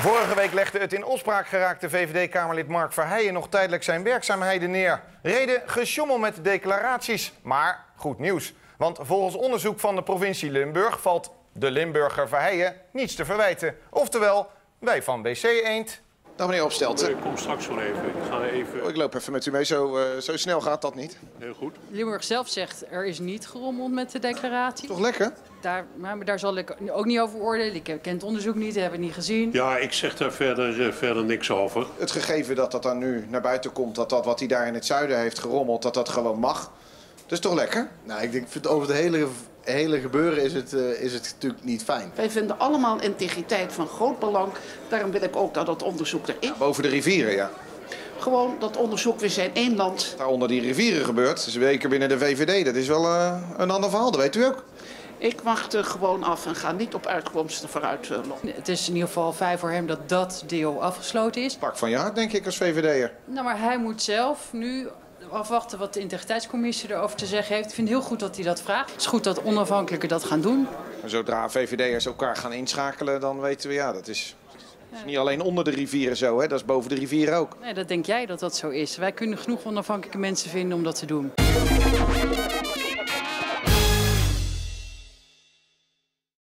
Vorige week legde het in opspraak geraakte VVD-Kamerlid Mark Verheijen nog tijdelijk zijn werkzaamheden neer. Reden gesjoemel met declaraties. Maar goed nieuws. Want volgens onderzoek van de provincie Limburg valt de Limburger Verheijen niets te verwijten. Oftewel, wij van BC Eend. Dag meneer Opstelten. Ik kom straks wel even. Ik ga even... Ik loop even met u mee, zo snel gaat dat niet. Heel goed. Limburg zelf zegt er is niet gerommeld met de declaratie. Toch lekker? Maar daar zal ik ook niet over oordelen. Ik ken het onderzoek niet, heb het niet gezien. Ja, ik zeg daar verder niks over. Het gegeven dat dat dan nu naar buiten komt, dat wat hij daar in het zuiden heeft gerommeld, dat gewoon mag. Dat is toch lekker? Nou, ik denk over het hele gebeuren is het natuurlijk niet fijn. Wij vinden allemaal integriteit van groot belang. Daarom wil ik ook dat het onderzoek er is. Boven de rivieren, ja. Gewoon dat onderzoek, we zijn één land. Daar onder die rivieren gebeurt, dus weken binnen de VVD, dat is wel een ander verhaal, dat weet u ook. Ik wacht er gewoon af en ga niet op uitkomsten vooruit lopen. Het is in ieder geval fijn voor hem dat dat deel afgesloten is. Pak van je hart, denk ik, als VVD'er. Nou, maar hij moet zelf nu afwachten wat de integriteitscommissie erover te zeggen heeft. Ik vind het heel goed dat hij dat vraagt. Het is goed dat onafhankelijken dat gaan doen. Zodra VVD'ers elkaar gaan inschakelen, dan weten we, ja, dat is niet alleen onder de rivieren zo, hè? Dat is boven de rivieren ook. Nee, dat denk jij dat dat zo is. Wij kunnen genoeg onafhankelijke mensen vinden om dat te doen.